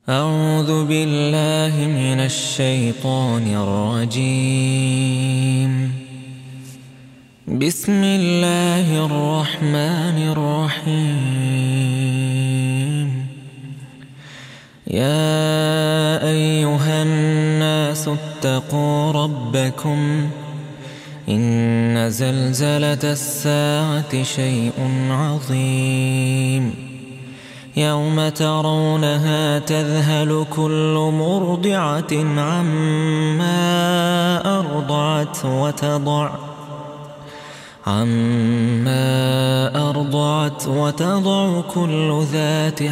أعوذ بالله من الشيطان الرجيم. بسم الله الرحمن الرحيم. يا أيها الناس اتقوا ربكم إن زلزلة الساعة شيء عظيم يوم ترونها تذهل كل مرضعة عما أرضعت وتضع كل ذات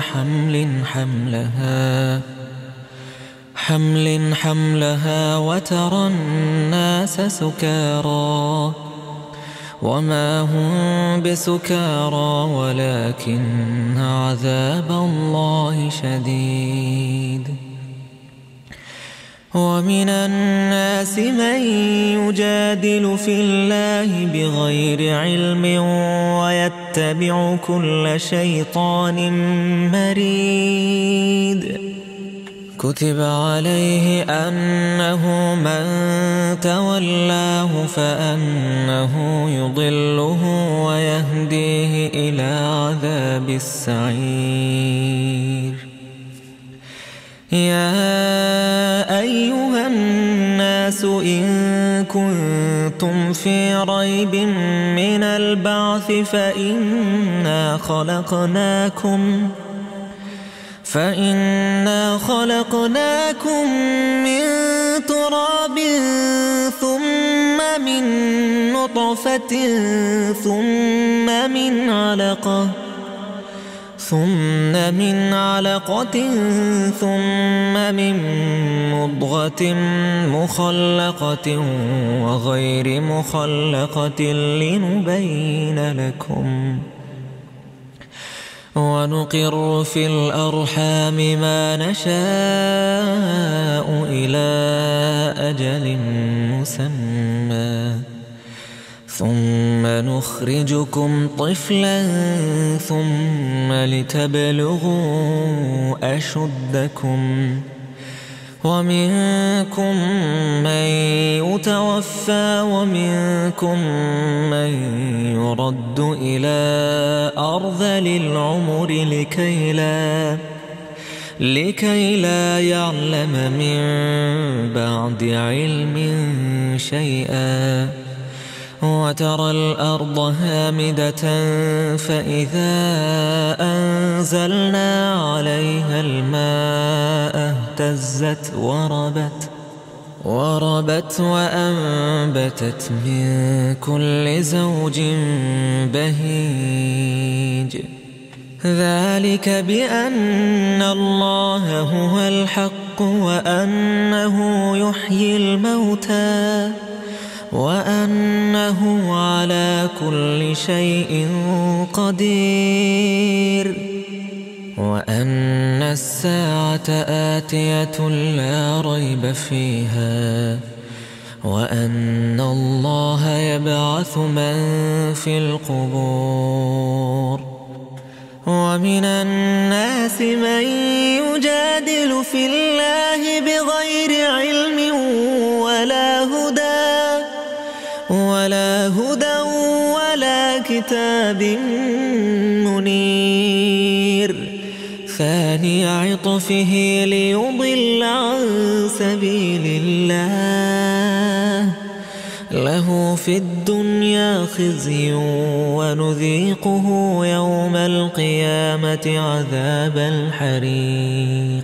حملها وترى الناس سكارى وما هم بسكارى ولكن عذاب الله شديد. ومن الناس من يجادل في الله بغير علم ويتبع كل شيطان مريد. كتب عليه أنه من تولاه فأنه يضله ويهديه إلى عذاب السعير. يا أيها الناس إن كنتم في ريب من البعث فإنا خلقناكم من تراب ثم من نطفة ثم من علقة ثم من مضغة مخلقة وغير مخلقة لنبين لكم. ونقر في الأرحام ما نشاء إلى أجل مسمى ثم نخرجكم طفلا ثم لتبلغوا أشدكم ومنكم من يتوفى ومنكم من يرد إلى أرذل العمر لكي لا يعلم من بعد علم شيئا. وترى الأرض هامدة فإذا أنزلنا عليها الماء اهتزت وربت وأنبتت من كل زوج بهيج. ذلك بأن الله هو الحق وأنه يحيي الموتى وأنه على كل شيء قدير وأن الساعة آتية لا ريب فيها وأن الله يبعث من في القبور. ومن الناس من يجادل في الله بغير علم ولا هدى ولا كتاب منير. ثاني عطفه ليضل عن سبيل الله له في الدنيا خزي ونذيقه يوم القيامة عذاب الحريق.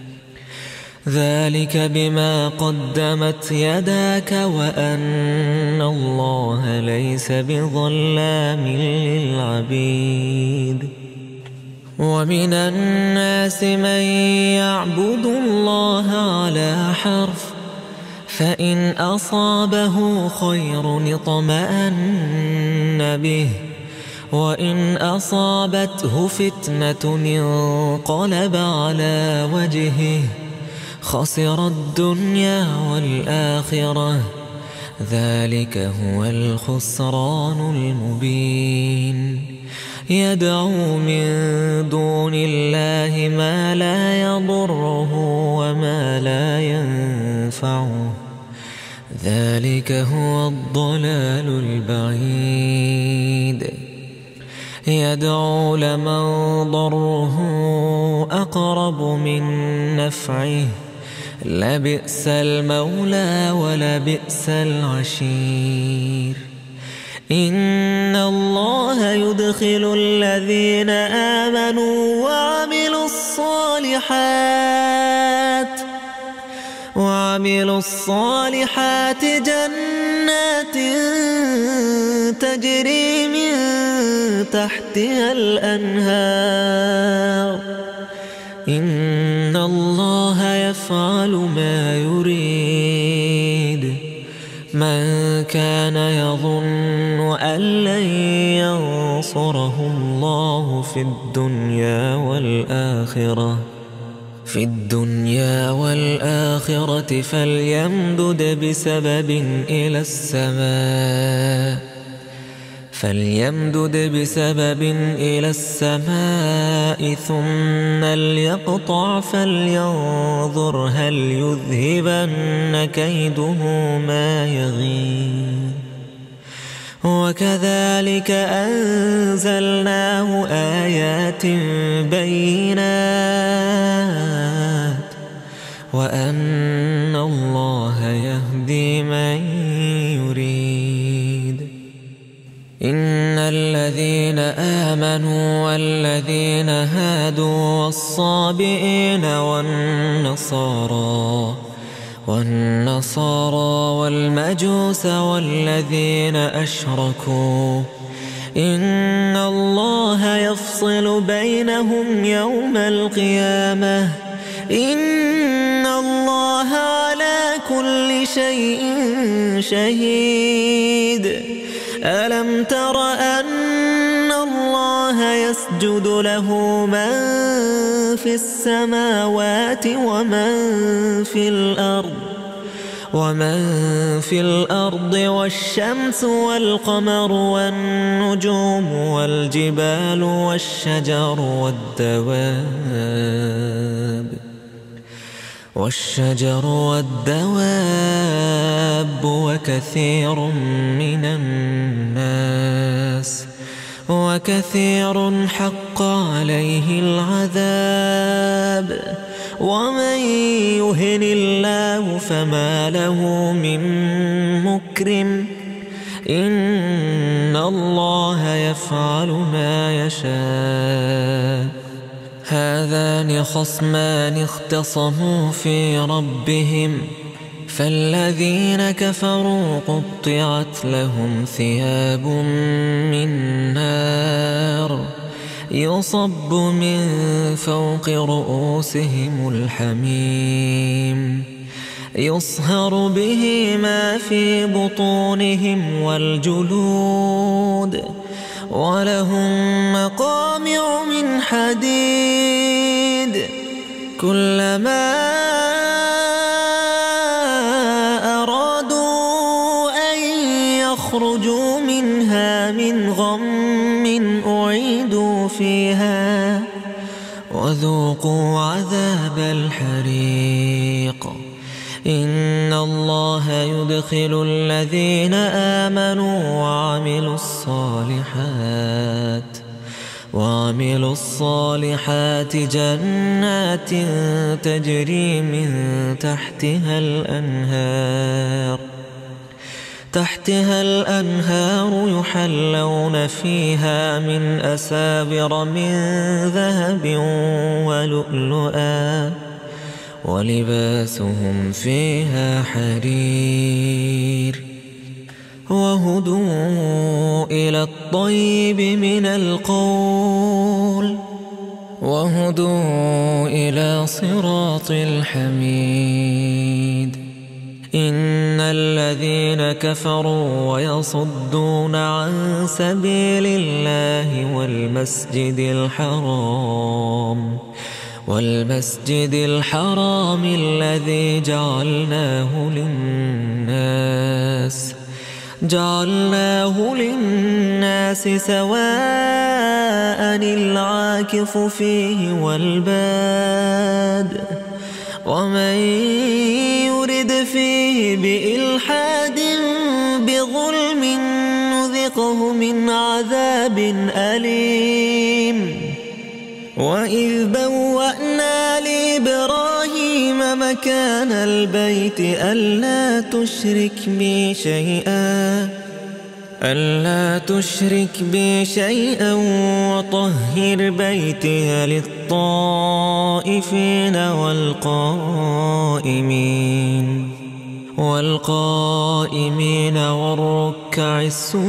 ذلك بما قدمت يداك وأن الله ليس بظلام للعبيد. ومن الناس من يعبد الله على حرف فإن أصابه خير اطمأن به وإن أصابته فتنة انقلب على وجهه خسر الدنيا والآخرة ذلك هو الخسران المبين. يدعو من دون الله ما لا يضره وما لا ينفعه، ذلك هو الضلال البعيد. يدعو لمن ضره أقرب من نفعه، لبئس المولى ولبئس العشير. إن الله يدخل الذين آمنوا وعملوا الصالحات جنات تجري من تحتها الأنهار. إن الله يفعل ما يريد. من كان يظن أن لن ينصره الله في الدنيا والآخرة فليمدد بسبب إلى السماء ثم ليقطع فلينظر هل يذهبن كيده ما يغيظ. وكذلك أنزلناه آيات بينات وأن الله يهدي من يريد. إن الذين آمنوا والذين هادوا والصابئين والنصارى والمجوس والذين أشركوا إن الله يفصل بينهم يوم القيامة. إن الله على كل شيء شهيد. ألم تر أن الله يسجد له من في السماوات ومن في الأرض والشمس والقمر والنجوم والجبال والشجر والدواب وكثير حق عليه العذاب. ومن يهن الله فما له من مكرم. إن الله يفعل ما يشاء. هذان خصمان اختصموا في ربهم فالذين كفروا قطعت لهم ثياب من نار يصب من فوق رؤوسهم الحميم يصهر به ما في بطونهم والجلود ولهم مقامع من حديد كلما أرادوا أن يخرجوا منها من غم أعيدوا فيها وذوقوا عذاب الحريق. إن الله يدخل الذين آمنوا وعملوا الصالحات جنات تجري من تحتها الأنهار يحلون فيها من أساور من ذهب ولؤلؤا ولباسهم فيها حرير وهدوا إلى الطيب من القول وهدوا إلى صراط الحميد. إن الذين كفروا ويصدون عن سبيل الله والمسجد الحرام الذي جعلناه للناس سواء العاكف فيه والباد ومن يرد فيه بإلحاد بظلم نذقه من عذاب أليم وإذ بوأنا لإبراهيم مكان البيت ألا تشرك بي شيئا وطهر بيتي للطائفين والقائمين والركع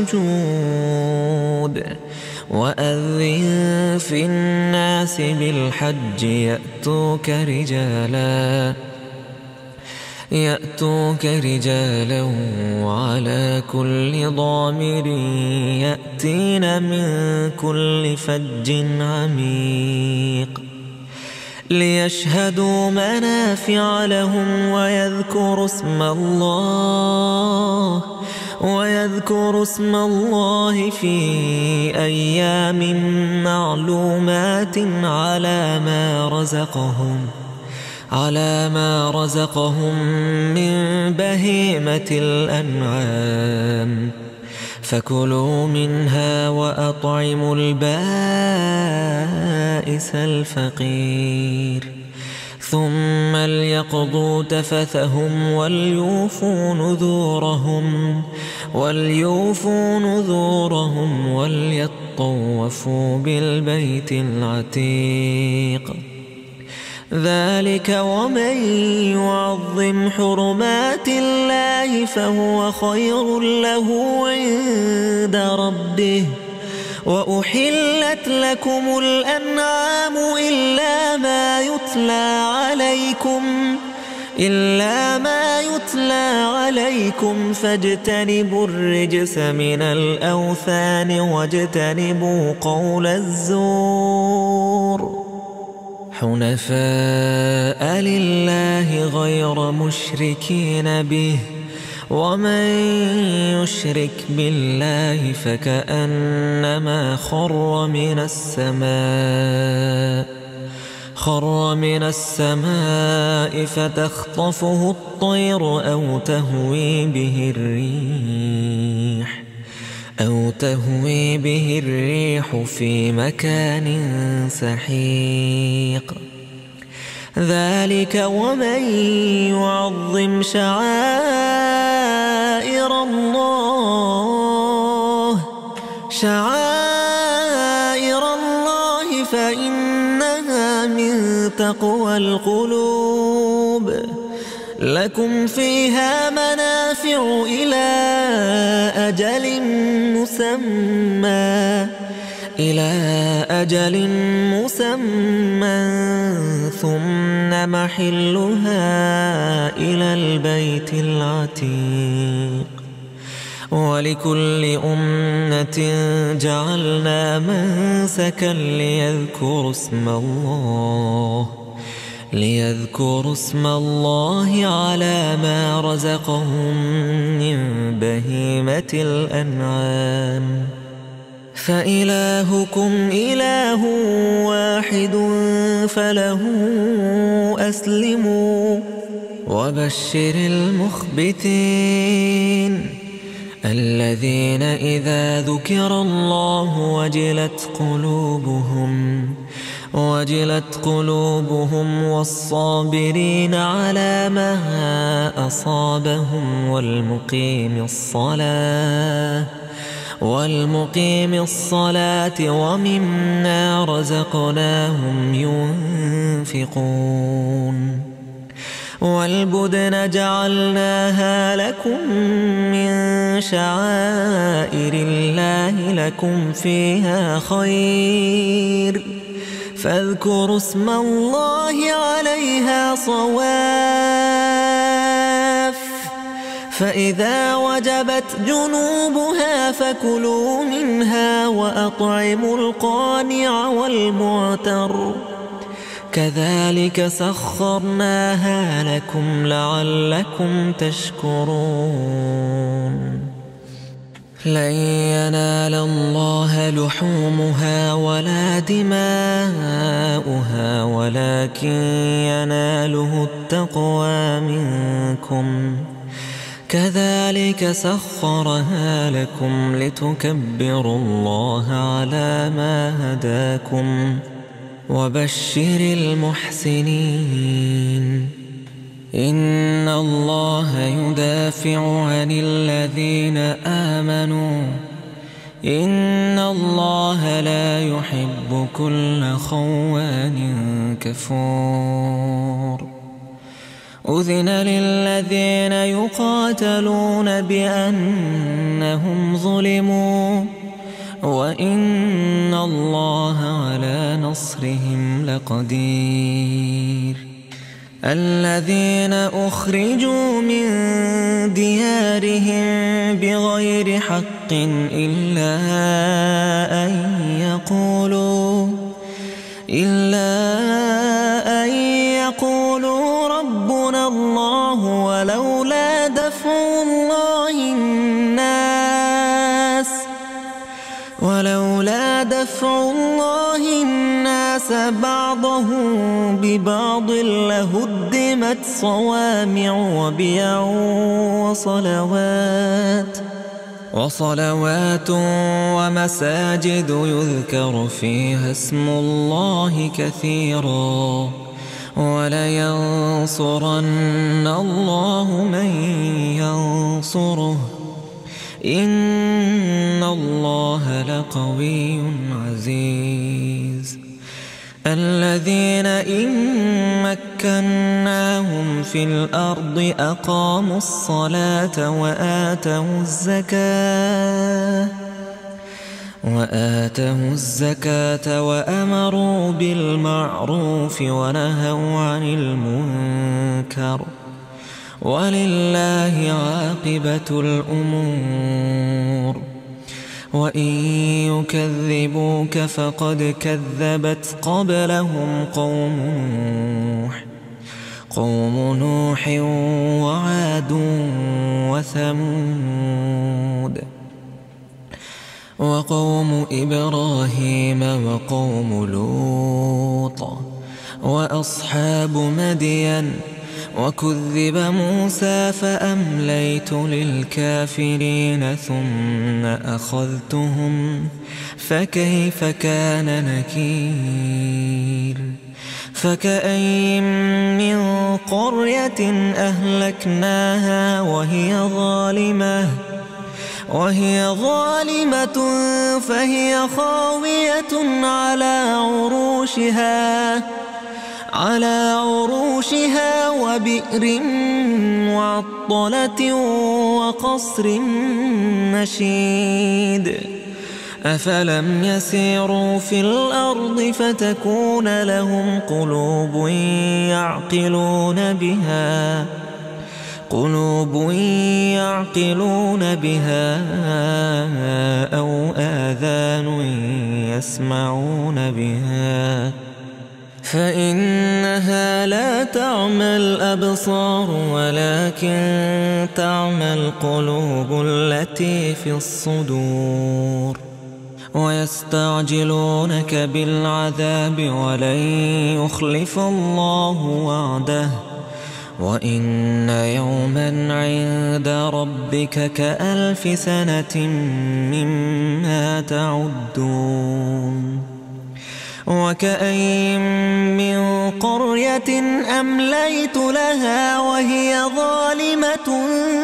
السجود وأذن في الناس بالحج يأتوك رجالا وعلى كل ضامر يأتين من كل فج عميق ليشهدوا منافع لهم ويذكروا اسم الله في أيام معلومات على ما رزقهم من بهيمة الأنعام فكلوا منها وأطعموا البائس الفقير ثم ليقضوا تفثهم وليوفوا نذورهم وليطوفوا بالبيت العتيق ذلك ومن يعظم حرمات الله فهو خير له عند ربه وأحلت لكم الأنعام إلا ما يتلى عليكم فاجتنبوا الرجس من الأوثان واجتنبوا قول الزور حنفاء لله غير مشركين به ومن يشرك بالله فكأنما خر من السماء فتخطفه الطير أو تهوي به الريح في مكان سحيق ذلك ومن يعظم شعائر الله فإنها من تقوى القلوب لكم فيها منافع إلى أجل مسمى ثم محلها إلى البيت العتيق ولكل أمة جعلنا منسكا ليذكروا اسم الله على ما رزقهم من بهيمة الأنعام فإلهكم إله واحد فله أسلموا وبشر المخبتين الذين إذا ذكر الله وجلت قلوبهم والصابرين على ما أصابهم والمقيم الصلاة ومما رزقناهم ينفقون والبدن جعلناها لكم من شعائر الله لكم فيها خير فاذكروا اسم الله عليها صواف فإذا وجبت جنوبها فكلوا منها وأطعموا القانع والمعتر كذلك سخرناها لكم لعلكم تشكرون لن ينال الله لحومها ولا دماؤها ولكن يناله التقوى منكم كذلك سخرها لكم لتكبروا الله على ما هداكم وبشر المحسنين إن الله يدافع عن الذين آمنوا إن الله لا يحب كل خوان كفور أذن للذين يقاتلون بأنهم ظلموا وإن الله على نصرهم لقدير الذين أخرجوا من ديارهم بغير حق إلا أن يقولوا ربنا الله ولولا دفع الله الناس بعضهم ببعض لهدمت صوامع وبيع وصلوات ومساجد يذكر فيها اسم الله كثيرا ولينصرن الله من ينصره إن الله لقوي عزيز الذين إن مكناهم في الأرض أقاموا الصلاة وآتوا الزكاة وأمروا بالمعروف ونهوا عن المنكر ولله عاقبة الأمور وإن يكذبوك فقد كذبت قبلهم قوم نوح وعاد وثمود وقوم إبراهيم وقوم لوط وأصحاب مدين وكذب موسى فأمليت للكافرين ثم أخذتهم فكيف كان نكير فكأين من قرية أهلكناها وهي ظالمة فهي خاوية على عروشها وبئر معطلة وقصر مشيد أفلم يسيروا في الأرض فتكون لهم قلوب يعقلون بها أو آذان يسمعون بها فإنها لا تعمى الأبصار ولكن تعمى القلوب التي في الصدور ويستعجلونك بالعذاب ولن يخلف الله وعده وإن يوما عند ربك كألف سنة مما تعدون وكأين من قرية أمليت لها وهي ظالمة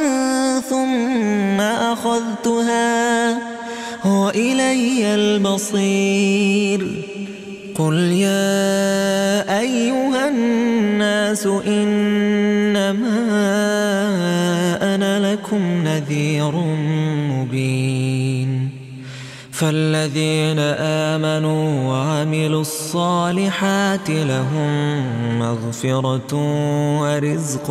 ثم أخذتها وإلي المصير قل يا أيها الناس إنما أنا لكم نذير مبين فالذين آمنوا وعملوا الصالحات لهم مغفرة ورزق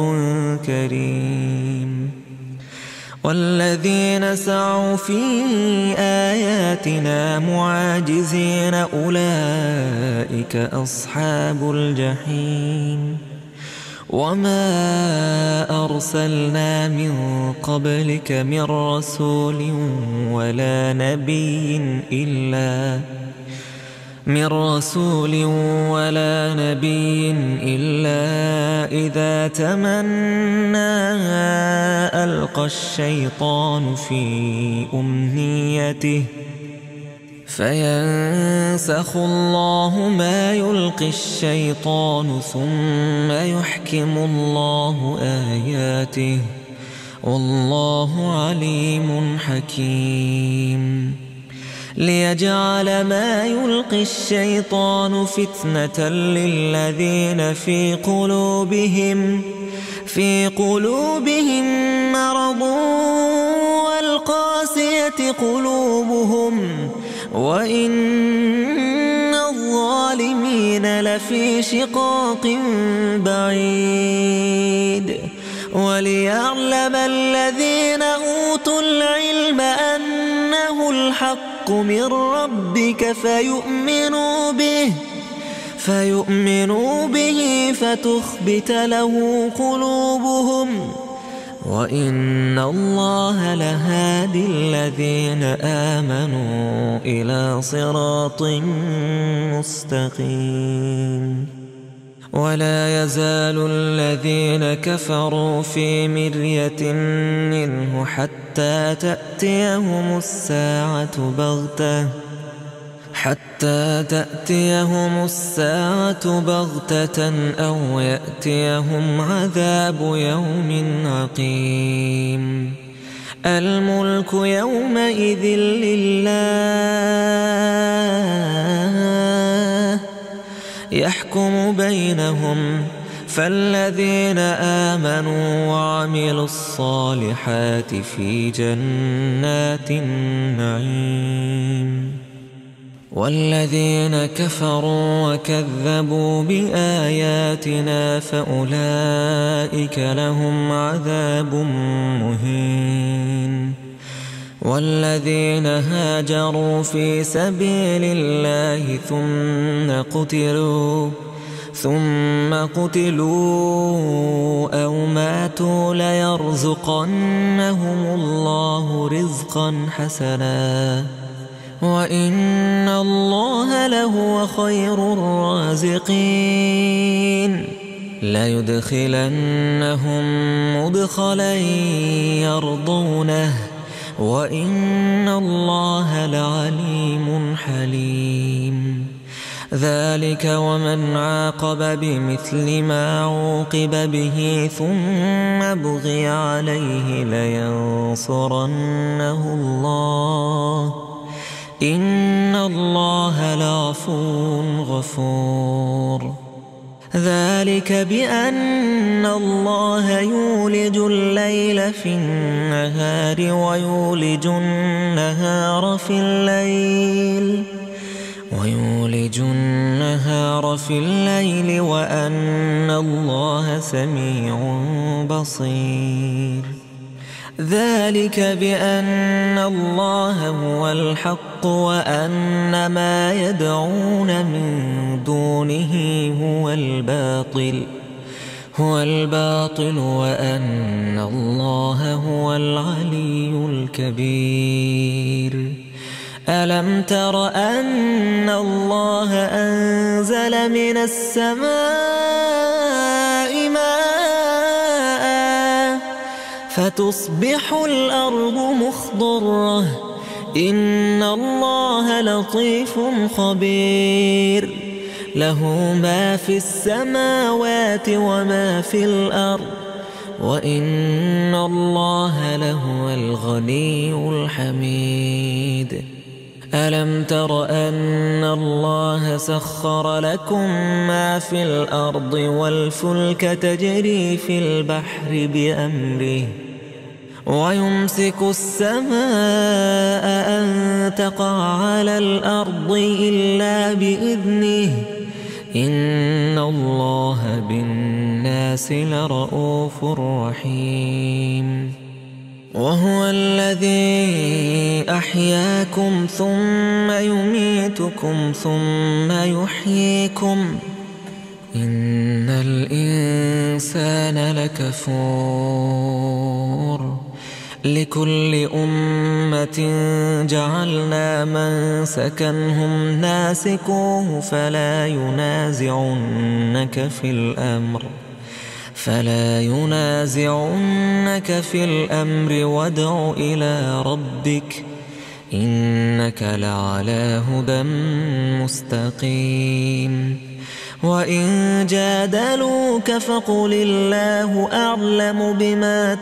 كريم والذين سعوا في آياتنا معاجزين أولئك أصحاب الجحيم وما أرسلنا من قبلك من رسول ولا نبي إلا إذا تمنى ألقى الشيطان في أمنيته فينسخ الله ما يلقي الشيطان ثم يحكم الله آياته والله عليم حكيم ليجعل ما يلقي الشيطان فتنة للذين في قلوبهم مرض والقاسية قلوبهم وإن الظالمين لفي شقاق بعيد وليعلم الذين أوتوا العلم أنه الحق من ربك فيؤمنوا به فتخبت له قلوبهم وإن الله لهادي الذين آمنوا إلى صراط مستقيم ولا يزال الذين كفروا في مرية منه حتى تأتيهم الساعة بغتة أو يأتيهم عذاب يوم عقيم الملك يومئذ لله يحكم بينهم فالذين آمنوا وعملوا الصالحات في جنات النعيم والذين كفروا وكذبوا بآياتنا فأولئك لهم عذاب مهين والذين هاجروا في سبيل الله ثم قتلوا أو ماتوا ليرزقنهم الله رزقا حسنا وإن الله لهو خير الرازقين ليدخلنهم مدخلا يرضونه وإن الله لعليم حليم ذلك ومن عاقب بمثل ما عوقب به ثم بغي عليه لينصرنه الله إن الله لعفو غفور ذلك بأن الله يولج الليل في النهار ويولج النهار في الليل وأن الله سميع بصير ذلك بأن الله هو الحق وأن ما يدعون من دونه هو الباطل وأن الله هو العلي الكبير ألم تر أن الله أنزل من السماء ماء فتصبح الأرض مخضرة إن الله لطيف خبير له ما في السماوات وما في الأرض وإن الله لهو الغني الحميد ألم تر أن الله سخر لكم ما في الأرض والفلك تجري في البحر بأمره ويمسك السماء أن تقع على الأرض إلا بإذنه إن الله بالناس لرؤوف رحيم وهو الذي أحياكم ثم يميتكم ثم يحييكم إن الإنسان لكفور لكل أمة جعلنا منسكا هم ناسكوه فلا ينازعنك في الأمر وادع إلى ربك إنك لعلى هدى مستقيم وإن جادلوك فقل الله أعلم بما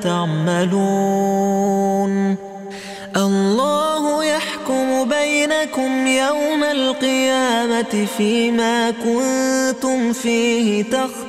تعملون الله يحكم بينكم يوم القيامة فيما كنتم فيه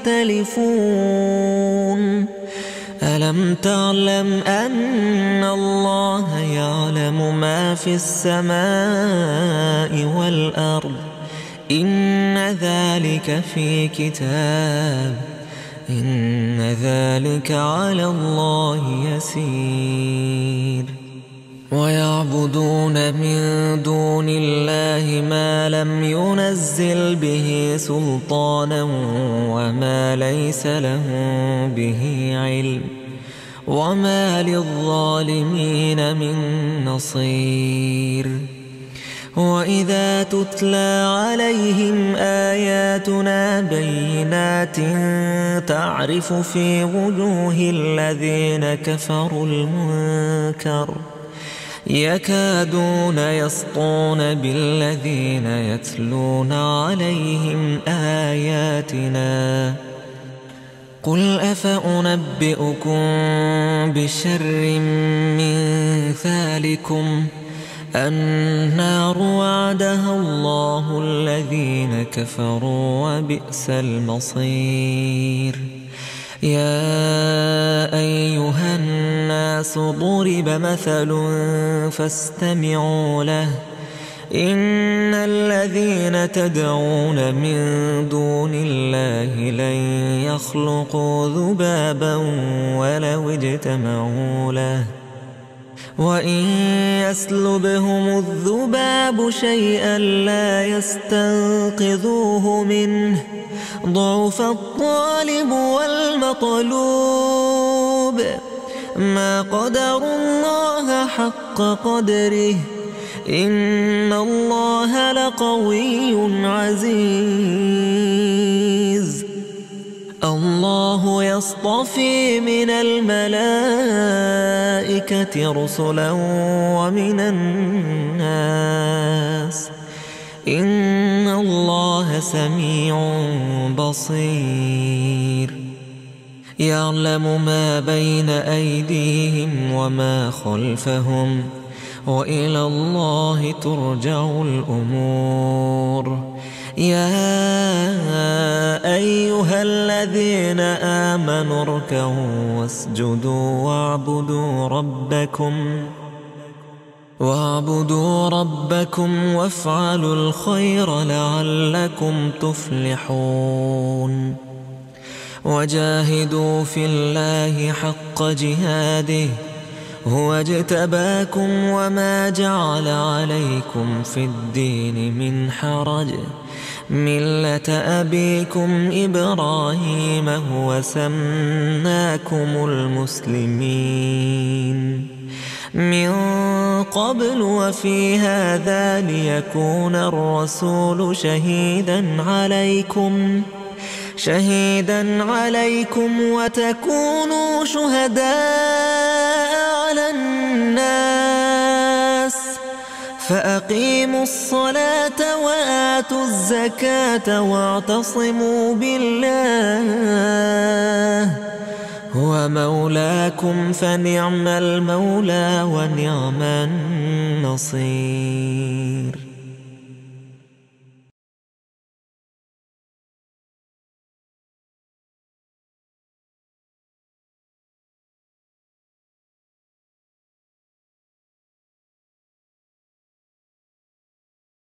تختلفون ألم تعلم أن الله يعلم ما في السماء والأرض إن ذلك في كتاب إن ذلك على الله يسير ويعبدون من دون الله ما لم ينزل به سلطانا وما ليس لهم به علم وما للظالمين من نصير وإذا تتلى عليهم آياتنا بينات تعرف في وجوه الذين كفروا المنكر يكادون يسطون بالذين يتلون عليهم آياتنا قل أفأنبئكم بشر من ذلكم النار وعدها الله الذين كفروا وبئس المصير يا أيها الناس ضرب مثل فاستمعوا له إن الذين تدعون من دون الله لن يخلقوا ذبابا ولو اجتمعوا له وإن يسلبهم الذباب شيئا لا يستنقذوه منه ضعف الطالب والمطلوب ما قدروا الله حق قدره إن الله لقوي عزيز الله يصطفي من الملائكة رسلا ومن الناس إن الله سميع بصير يعلم ما بين أيديهم وما خلفهم وإلى الله ترجع الأمور يا أيها الذين آمنوا اركعوا واسجدوا واعبدوا ربكم وافعلوا الخير لعلكم تفلحون وجاهدوا في الله حق جهاده هو اجتباكم وما جعل عليكم في الدين من حرج ملة أبيكم إبراهيم هو سماكم المسلمين من قبل وفي هذا ليكون الرسول شهيدا عليكم وتكونوا شهداء على الناس فأقيموا الصلاة وآتوا الزكاة واعتصموا بالله هو مولاكم فنعم المولى ونعم النصير